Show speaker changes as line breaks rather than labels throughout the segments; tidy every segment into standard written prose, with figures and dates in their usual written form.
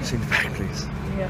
See the back, please.
Yeah.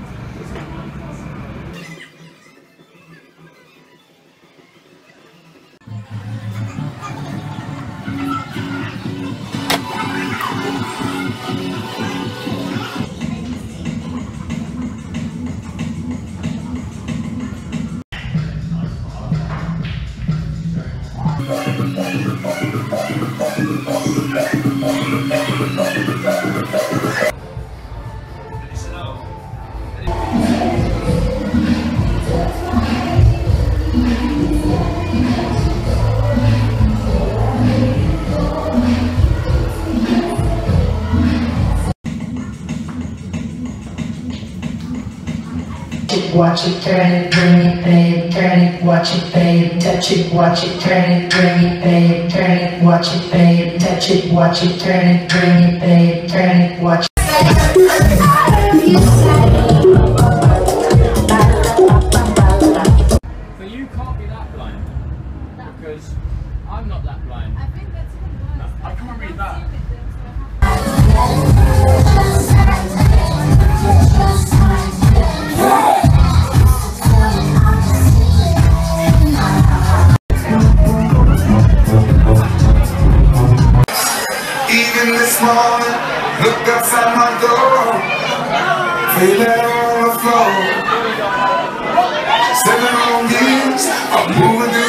Watch it, turn it, bring it, babe, turn it, watch it, babe, touch it, watch it, turn it, bring it, babe, turn it, watch it, babe, touch it, watch it, turn it, bring it, babe, turn it, watch it.
So you can't be that blind, because I'm not that blind.
I think that's even worse.
I can't read that.
Even this morning, look outside my door, feel it on the floor. 7 long years, I'm moving.